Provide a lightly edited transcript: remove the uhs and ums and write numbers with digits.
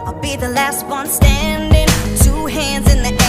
I'll be the last one standing, two hands in the air.